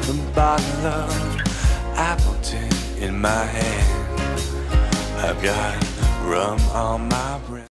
a bottle of Appleton in my hand. I've got rum on my breath.